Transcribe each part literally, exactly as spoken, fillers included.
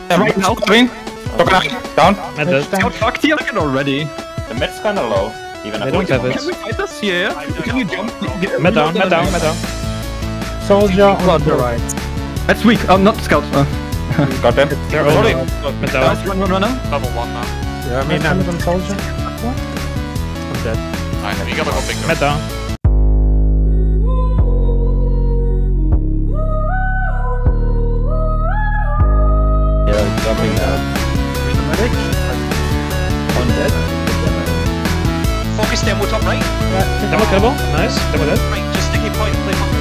Yeah, right now. Coming. Down. Med dead. Scout fucked here again already. The med's kinda low. Even They if don't have it. Can we fight this? Yeah. Can you jump? Med down, med down, med down. Soldier on the right. That's weak. Um, not scout. Uh. Got them. They're all Sorry. med down. Run, run, run now. Level one now. Yeah, I mean, I'm on soldier. I'm dead. Alright, we gotta go big Med down. Yeah, jumping now. One dead. Focus demo top right. Demo killable. Nice. Demo dead. Right, just sticky point and play focus.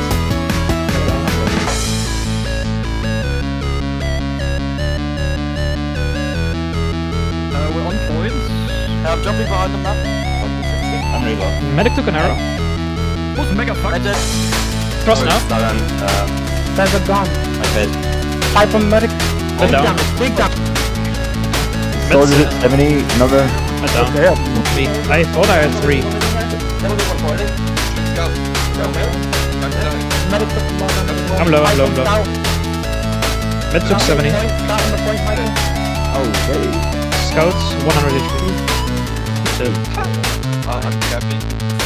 Uh, we're on point. I'm jumping behind them now. I'm reload. Medic took an arrow. Who's mega fucked? Cross now. Seven. Uh, There's a gun. I hit. Five on medic. Med down. Big down. Soldier seventy. Another. Med down. There. Me. I thought I had three. Medic took the ball. I'm low, I'm low, I'm low. Med took seventy. Okay. Scouts, one hundred H P. Two. Oh, I'm happy.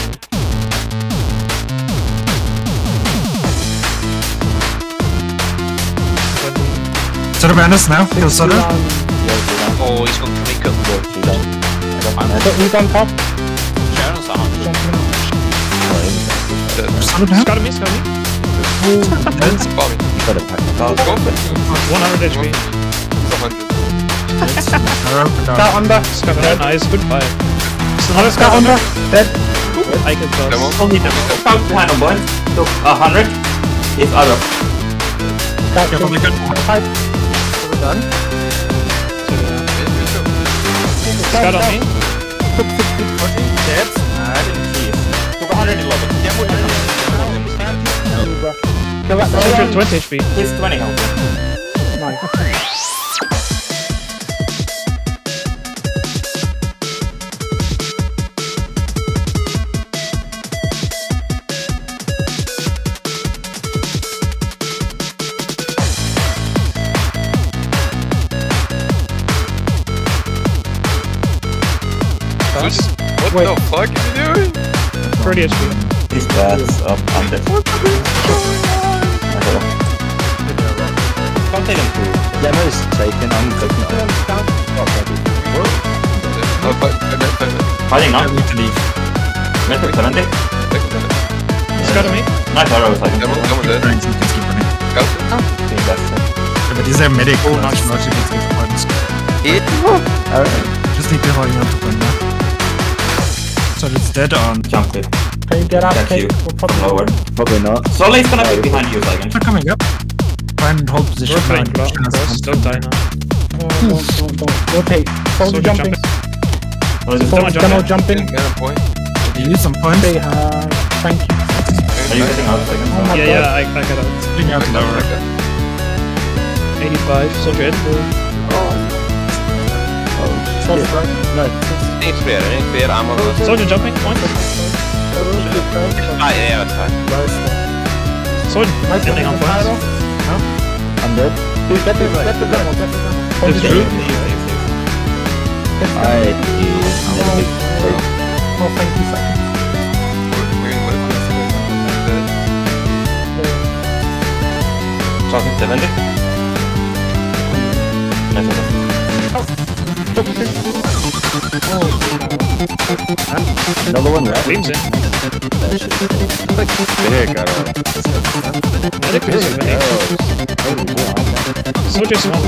Soda Bandits now. Kill Soda. Oh, he's going to make up. He's on top. Sharon's a hundred. Soda down. Scout me, scout me. That's a body. Got a pack. Let's go for it. one hundred H P. It's a hundred. Scout under. Scout down, nice, good fire. There's another Scout scout under. Dead. I can cross. Demo. Only demo. Scout behind on point. Took a hundred. If other. Scout Yeah, probably good. five. We're done. Scout on me. Took sixty. Dead. I didn't see it. Took one hundred eleven. Kill that one hundred twenty H P. He's twenty health. Nice. What Wait. the fuck are you doing? thirty H P. These bats up under. Can't take them through. Demo is taken. I'm cooking on. Oh, fuck. I bet, I bet. Fighting now. I need to leave. Metric seventy. Scout on me. Nice arrow. Second. Demo, demo dead. Trying to keep running. Scout. I think that's it. Yeah, but is there a medic? Oh, nice. Hit. Alright. Just need to hold you on to run now. So it's dead on. Jump it. Can you get up? That's Kate? you. We'll probably Lower. Probably not. Solei's gonna be behind you, second. They're coming up. Try and hold position. We're fine, Try and cross. cross. Don't die now. No, don't, don't, don't. Rotate. Soldier Soldier jumping. What is it? Demo Soldier demo jumping. jumping. Man on point. You need some points. Okay, uh, thank you. Are you getting out, second? Oh my Yeah, god. yeah, I, I got out. Bring out lower. eighty-five, soldier in. Soldier right. No. Ain't fair, ain't fair. I'm on the... Soldier jumping, point. Ah, yeah, that's fine. Soldier Nice ending on one. points. I'm dead. Dude, get the, get the demo, get the demo. There's Soldier. Drew. I Oh, thank you, thank you. Talking seventy. Another one, right? Beams in. Big arrow. Medic is winning. Soldier's one.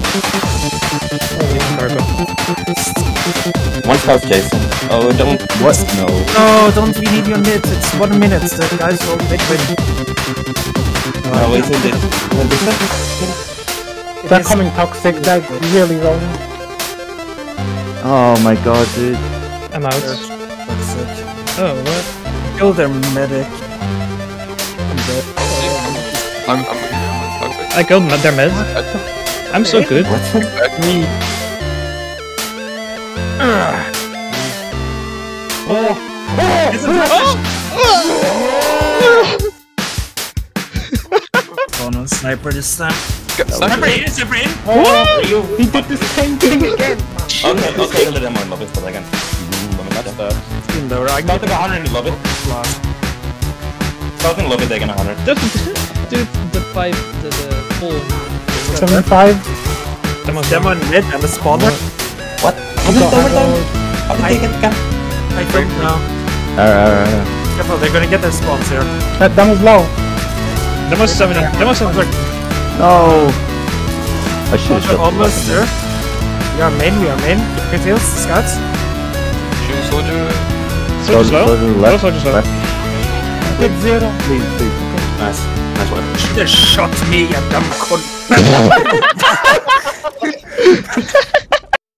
Cargo. One scout Jason. Oh, don't. What? No. No, don't we need your mid? It's one minute. The guys will big win. No, it's in the. They're coming toxic, they're really rolling. Oh my god, dude. I'm out. That's sick. Oh, what? Kill their medic. I'm dead. I'm, I'm, I'm toxic. I killed their meds. I'm so good. What? Me. Oh no, sniper this time. Sniper in. Sniper in! Oh, he did the same thing again. Okay, okay, kill them on lobby for a second. That's the... In there, I Starting one hundred in the lobby. Starting lobby, taking one hundred. Just do the five, the, the full. seventy-five. Demon, demon mid and the spawner. What? Is it overtime? How did they get gun? I think now. Alright, alright. Careful, they're gonna get their spawns here. That demo's low. Demon's seven, demon's seven. No! I should have shot Almost there. We are main, we are main. Good heals, scouts. Shoot soldier. Soldier's low. Soldier Low, left. soldier's low. left. Hit zero. Please, please. Nice. Nice one. Should have shot me, you dumb cunt.